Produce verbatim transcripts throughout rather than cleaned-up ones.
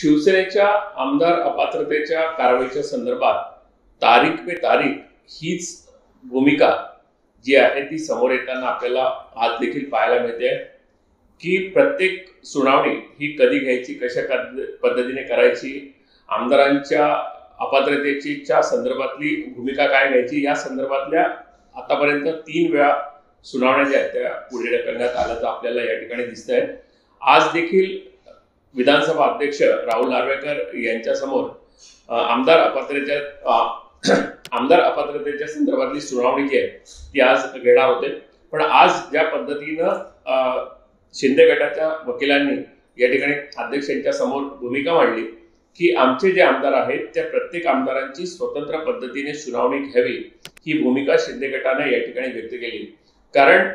शिवसेनेच्या आमदार अपात्रतेच्या कारवाईच्या संदर्भात तारीख पे तारीख हीच भूमिका जी आहे ती समोर येताना आपल्याला आज देखील पाहायला मिळते की प्रत्येक सुनावणी ही कधी घ्यायची, कशा पद्धतीने करायची, आमदारांच्या अपात्रतेच्या संदर्भातली भूमिका काय घ्यायची, या संदर्भातल्या आतापर्यंत तीन वेळा सुनावण्या ज्या आहेत त्या पुढे ढकलण्यात आल्याचं आपल्याला या ठिकाणी दिसतंय। आज देखील विधानसभा अध्यक्ष राहुल नार्वेकर यांच्या समोर आमदार अपात्रतेच्या आमदार अपात्रतेच्या संदर्भातली सुनावणी जी आहे ती आज घेणार होते। पण आज ज्या पद्धतीनं शिंदे गटाच्या वकिलांनी या ठिकाणी अध्यक्षांच्या समोर भूमिका मांडली की आमचे जे आमदार आहेत त्या प्रत्येक आमदारांची स्वतंत्र पद्धतीने सुनावणी घ्यावी, ही भूमिका शिंदे गटाने या ठिकाणी व्यक्त केली। कारण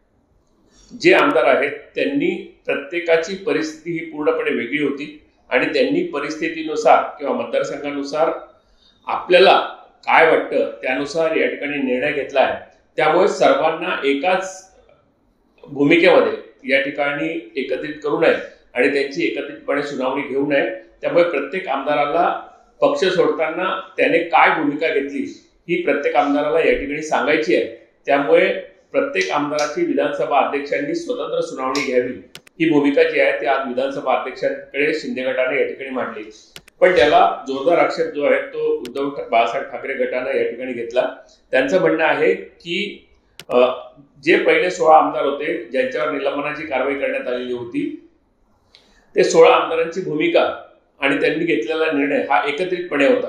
जे आमदार आहेत त्यांनी प्रत्येकाची परिस्थिती ही पूर्णपणे वेगळी होती आणि त्यांनी परिस्थितीनुसार किंवा मतदारसंघानुसार आपल्याला काय वाटतं त्यानुसार या ठिकाणी निर्णय घेतला आहे। त्यामुळे सर्वांना एकाच भूमिकेमध्ये या ठिकाणी एकत्रित करू नये आणि त्यांची एकत्रितपणे सुनावणी घेऊ नये। त्यामुळे प्रत्येक आमदाराला पक्ष सोडताना त्याने काय भूमिका घेतली ही प्रत्येक आमदाराला या ठिकाणी सांगायची आहे। त्यामुळे प्रत्येक आमदाराची विधानसभा अध्यक्षांनी स्वतंत्र सुनावणी घ्यावी, ही भूमिका जी आहे ती आज विधानसभा अध्यक्षांकडे शिंदे गटाने या ठिकाणी मांडली। पण त्याला जोरदार आक्षेप जो आहे तो उद्धव बाळासाहेब ठाकरे गटाने या ठिकाणी घेतला। त्यांचं म्हणणं आहे की जे पहिले सोळा आमदार होते ज्यांच्यावर निलंबनाची कारवाई करण्यात आलेली होती ते सोळा आमदारांची भूमिका आणि त्यांनी घेतलेला निर्णय हा एकत्रितपणे होता।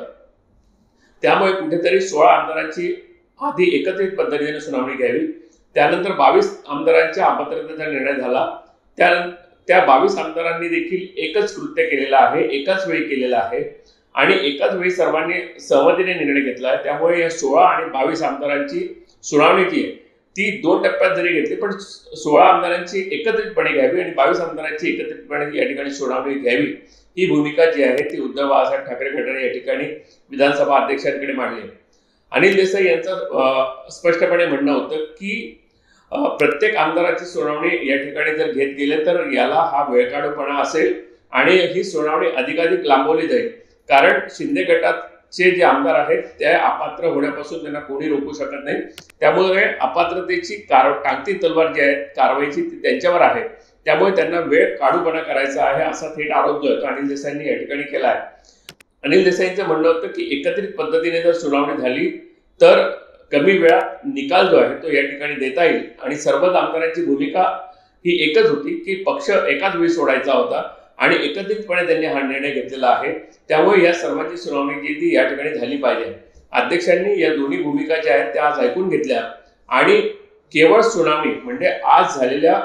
त्यामुळे कुठेतरी सोळा आमदारांची आधी एकत्रित पद्धतीने सुनावणी घ्यावी, त्यानंतर बावीस आमदारांच्या अपात्रतेचा निर्णय झाला। त्या त्या बावीस आमदारांनी देखील एकच कृत्य केलेलं आहे, एकाच वेळी केलेलं आहे आणि एकाच वेळी सर्वांनी सहमतीने निर्णय घेतला आहे। त्यामुळे या सोळा आणि बावीस आमदारांची सुनावणी जी आहे ती दोन टप्प्यात जरी घेतली पण सोळा आमदारांची एकत्रितपणे घ्यावी आणि बावीस आमदारांची एकत्रितपणे या ठिकाणी सुनावणी घ्यावी, ही भूमिका जी आहे ती उद्धव बाळासाहेब ठाकरे गटाने या ठिकाणी विधानसभा अध्यक्षांकडे मांडली। अनिल देसाई यांचं स्पष्टपणे म्हणणं होतं की प्रत्येक आमदाराची सुनावणी या ठिकाणी जर घेत गेले तर याला हा वेळकाढूपणा असेल आणि ही सुनावणी अधिकाधिक लांबवली जाईल। कारण शिंदे गटाचे जे आमदार आहेत ते अपात्र होण्यापासून त्यांना कोणी रोखू शकत नाही। त्यामुळे अपात्रतेची कार टांगती तलवार जी आहे कारवाईची ती त्यांच्यावर आहे। त्यामुळे त्यांना वेळ काढूपणा करायचा आहे असा थेट आरोप जो आहे तो अनिल देसाईंनी या ठिकाणी केला आहे। अनिल देसाईंचं म्हणणं होतं की एकत्रित पद्धतीने जर सुनावणी झाली तर कमी वेळात निकाल जो आहे तो या ठिकाणी देता येईल आणि सर्वच आमदारांची भूमिका ही एकच होती की पक्ष एकाच वेळी सोडायचा होता आणि एकत्रितपणे त्यांनी हा निर्णय घेतलेला आहे। त्यामुळे या सर्वांची सुनावणी जी ती या ठिकाणी झाली पाहिजे। अध्यक्षांनी या दोन्ही भूमिका ज्या आहेत त्या आज ऐकून घेतल्या आणि केवळ सुनावणी म्हणजे आज झालेल्या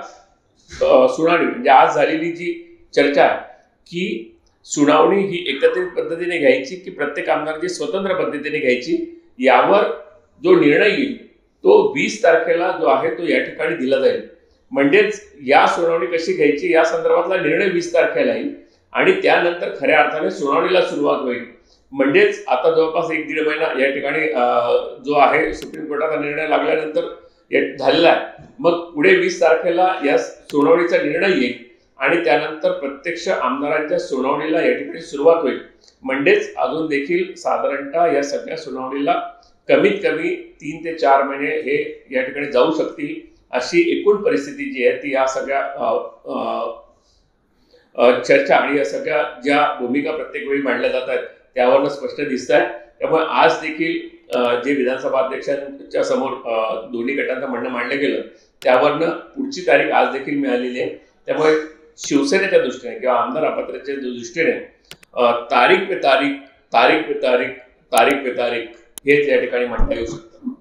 सुनावणी म्हणजे आज झालेली जी चर्चा आहे की सुनावणी ही एकत्रित पद्धतीने घ्यायची की प्रत्येक आमदाराची स्वतंत्र पद्धतीने घ्यायची, यावर जो निर्णय येईल तो वीस तारखेला जो आहे तो या ठिकाणी दिला जाईल। म्हणजेच या सुनावणी कशी घ्यायची या संदर्भातला निर्णय वीस तारखेला येईल आणि त्यानंतर खऱ्या अर्थाने सुनावणीला सुरुवात होईल। म्हणजेच आता जवळपास एक दीड महिना या ठिकाणी जो आहे सुप्रीम कोर्टाचा निर्णय लागल्यानंतर झालेला आहे। मग पुढे वीस तारखेला या सुनावणीचा निर्णय येईल आणि त्यानंतर प्रत्यक्ष आमदारांच्या सुनावणीला या ठिकाणी सुरुवात होईल। म्हणजेच अजून देखील साधारणतः या सगळ्या सुनावणीला कमीत कमी तीन ते चार महिने हे या ठिकाणी जाऊ शकतील अशी एकूण परिस्थिती जी आहे ती या सगळ्या चर्चा आणि या सगळ्या ज्या भूमिका प्रत्येक वेळी मांडल्या जात आहेत त्यावरनं स्पष्ट दिसत आहे। त्यामुळे आज देखील जे विधानसभा अध्यक्षांच्या समोर दोन्ही गटांचं म्हणणं मांडलं गेलं त्यावरनं पुढची तारीख आज देखील मिळालेली आहे। त्यामुळे शिवसेनेच्या दृष्टीने किंवा आमदार अपात्रतेच्या दृष्टीने तारीख पे तारीख तारीख पे तारीख तारीख पे तारीख हेच या ठिकाणी म्हणता येऊ शकतं।